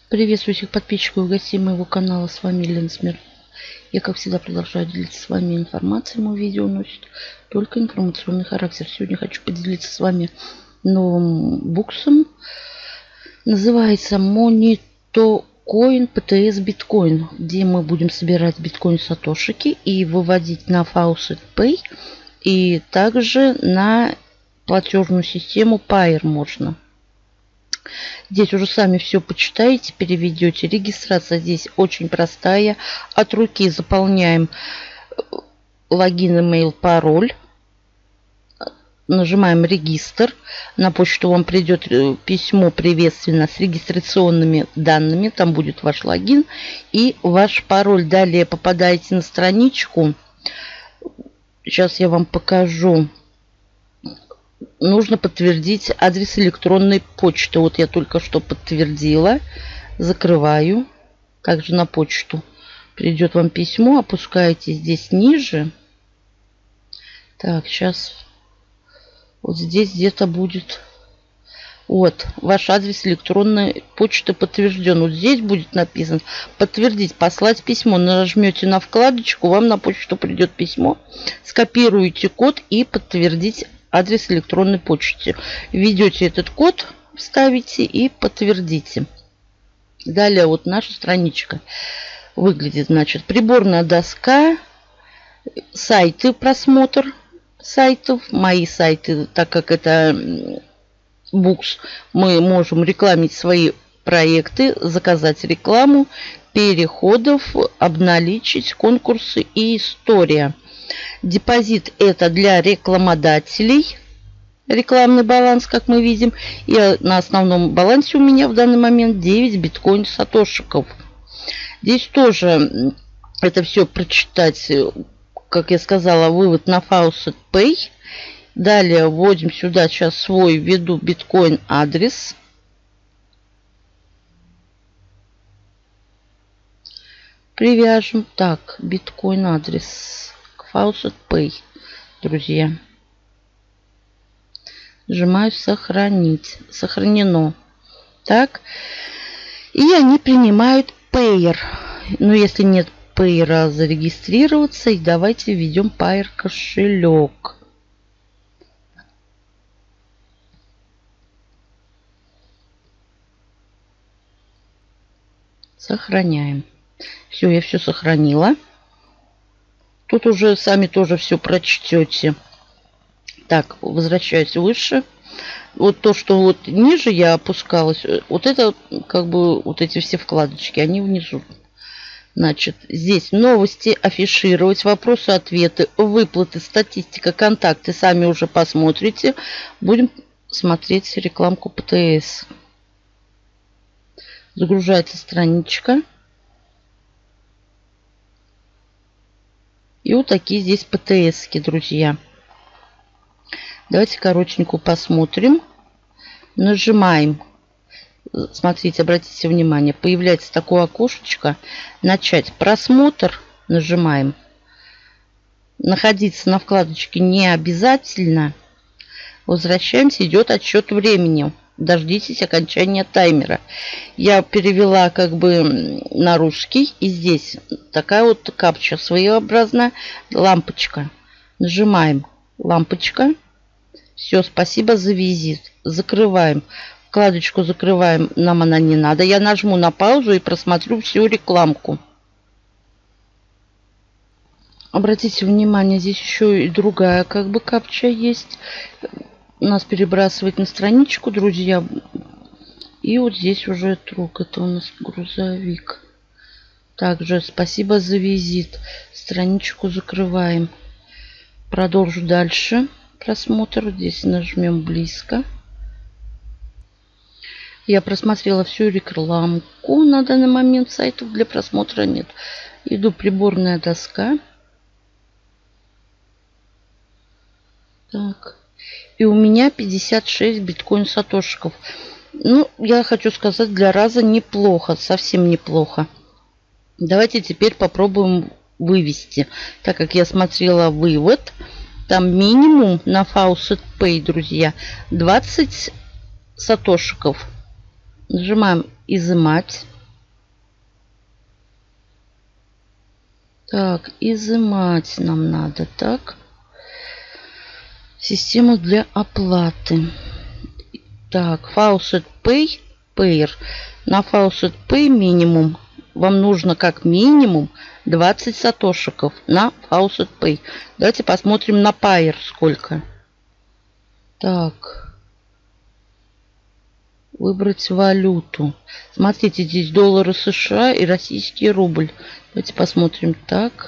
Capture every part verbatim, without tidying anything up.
Приветствую всех подписчиков и гостей моего канала. С вами Елена Смирнова. Я, как всегда, продолжаю делиться с вами информацией. Мое видео носит только информационный характер. Сегодня хочу поделиться с вами новым буксом. Называется Monitocoin пи ти эс биткоин, где мы будем собирать биткоин сатошики и выводить на Faucet Pay. И также на платежную систему Payeer можно. Здесь уже сами все почитаете, переведете. Регистрация здесь очень простая. От руки заполняем логин, имейл, пароль. Нажимаем регистр. На почту вам придет письмо приветственно с регистрационными данными. Там будет ваш логин и ваш пароль. Далее попадаете на страничку. Сейчас я вам покажу. Нужно подтвердить адрес электронной почты. Вот я только что подтвердила. Закрываю. Также на почту придет вам письмо. Опускаете здесь ниже. Так, сейчас вот здесь где-то будет. Вот, ваш адрес электронной почты подтвержден. Вот здесь будет написано подтвердить, послать письмо. Нажмете на вкладочку, вам на почту придет письмо. Скопируете код и подтвердить адрес электронной почты. Введете этот код, вставите и подтвердите. Далее вот наша страничка выглядит. Значит, приборная доска, сайты, просмотр сайтов, мои сайты, так как это букс, мы можем рекламить свои проекты, заказать рекламу, переходов, обналичить конкурсы и история. Депозит это для рекламодателей. Рекламный баланс, как мы видим. И на основном балансе у меня в данный момент девять биткоин сатошиков. Здесь тоже это все прочитать, как я сказала, вывод на Faucet Pay. Далее вводим сюда сейчас свой, введу биткоин адрес. Привяжем. Так, биткоин адрес к Faucet Pay, друзья. Нажимаю сохранить. Сохранено. Так. И они принимают Payeer. Но если нет Payeer, зарегистрироваться. И давайте введем Payeer кошелек. Сохраняем. Все, я все сохранила. Тут уже сами тоже все прочтете. Так, возвращаюсь выше. Вот то, что вот ниже я опускалась, вот это как бы вот эти все вкладочки, они внизу. Значит, здесь новости, афишировать, вопросы-ответы, выплаты, статистика, контакты. Сами уже посмотрите. Будем смотреть рекламку пи ти эс. Загружается страничка. И вот такие здесь пи ти эс-ки, друзья. Давайте коротенько посмотрим. Нажимаем. Смотрите, обратите внимание. Появляется такое окошечко. Начать просмотр. Нажимаем. Находиться на вкладочке не обязательно. Возвращаемся. Идет отсчет времени. Дождитесь окончания таймера. Я перевела как бы на русский. И здесь такая вот капча своеобразная. Лампочка. Нажимаем. Лампочка. Все, спасибо за визит. Закрываем. Вкладочку закрываем. Нам она не надо. Я нажму на паузу и просмотрю всю рекламку. Обратите внимание, здесь еще и другая как бы капча есть. Нас перебрасывает на страничку, друзья. И вот здесь уже друг. Это у нас грузовик. Также спасибо за визит. Страничку закрываем. Продолжу дальше просмотр. Здесь нажмем близко. Я просмотрела всю рекламку. На данный момент сайтов для просмотра нет. Иду приборная доска. Так. И у меня пятьдесят шесть биткоин сатошиков. Ну, я хочу сказать, для раза неплохо. Совсем неплохо. Давайте теперь попробуем вывести. Так как я смотрела вывод. Там минимум на Faucet Pay, друзья, двадцать сатошиков. Нажимаем изымать. Так, изымать нам надо. Так. Система для оплаты. Так, Faucet Pay. Payer. На Faucet Pay минимум. Вам нужно как минимум двадцать сатошиков на Faucet Pay. Давайте посмотрим на Payer сколько. Так. Выбрать валюту. Смотрите, здесь доллары США и российский рубль. Давайте посмотрим. Так.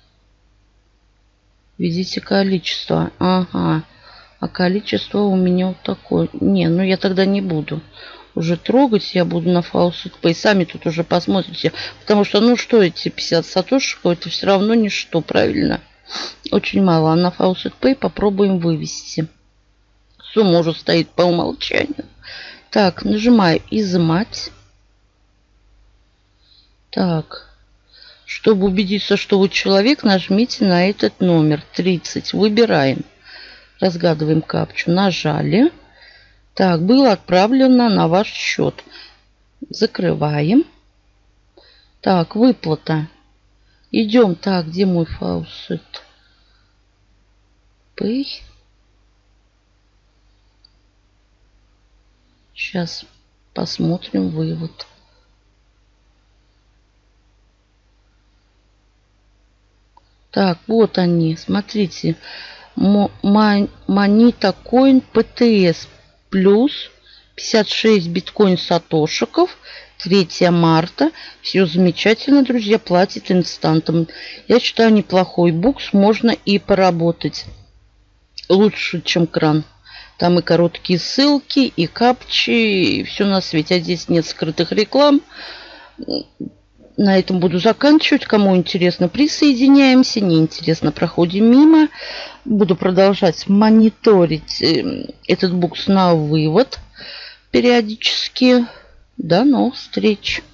Введите количество. Ага. А количество у меня вот такое. Не, ну я тогда не буду уже трогать. Я буду на Faucet Pay. Сами тут уже посмотрите. Потому что, ну что эти пятьдесят сатошиков, это все равно ничто, правильно? Очень мало. А на Faucet Pay попробуем вывести. Сумма уже стоит по умолчанию. Так, нажимаю изымать. Так. Чтобы убедиться, что вы человек, нажмите на этот номер. тридцать. Выбираем. Разгадываем капчу. Нажали. Так, было отправлено на ваш счет. Закрываем. Так, выплата. Идем. Так, где мой Faucet Pay? Сейчас посмотрим вывод. Так, вот они. Смотрите. Moneta Coin пи ти эс плюс пятьдесят шесть биткоин сатошиков. третьего марта. Все замечательно, друзья. Платит инстантом. Я считаю, неплохой букс. Можно и поработать. Лучше, чем кран. Там и короткие ссылки, и капчи, и все на свете. А здесь нет скрытых реклам. На этом буду заканчивать. Кому интересно, присоединяемся. Неинтересно, проходим мимо. Буду продолжать мониторить этот букс на вывод периодически. До новых встреч.